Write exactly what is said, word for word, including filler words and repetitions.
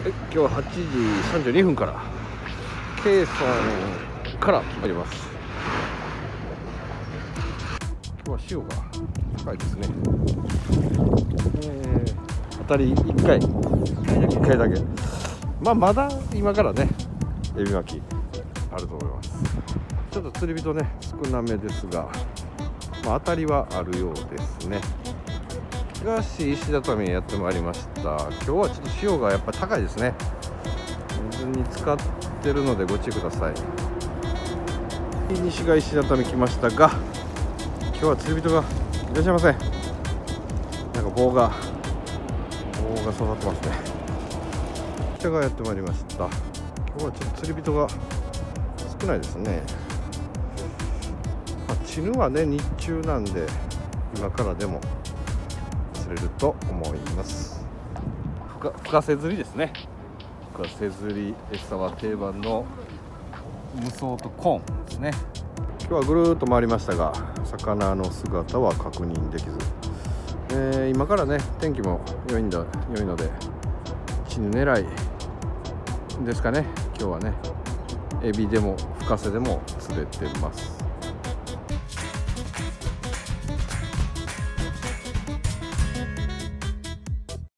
はい、今日ははちじさんじゅうにふんからケイソンから参ります。今日は潮が高いですね。えー、当たりいっかいいっかいだけ。まあまだ今からねエビ巻きあると思います。ちょっと釣り人ね少なめですが、まあ、当たりはあるようですね。東石畳やってまいりました。今日はちょっと潮がやっぱ高いですね。水に浸かってるのでご注意ください。西が石畳来ましたが、今日は釣り人がいらっしゃいません。なんか棒が棒が刺さってますね。北がやってまいりました。今日はちょっと釣り人が少ないですね。まあ、チヌはね日中なんで今からでも釣れると思います。深深瀬釣りですね。深瀬釣り餌は定番の無双とコーンですね。今日はぐるーっと回りましたが魚の姿は確認できず、えー、今からね天気も良いんだ良いのでチヌ狙いですかね。今日はねエビでも深瀬でも釣れてます。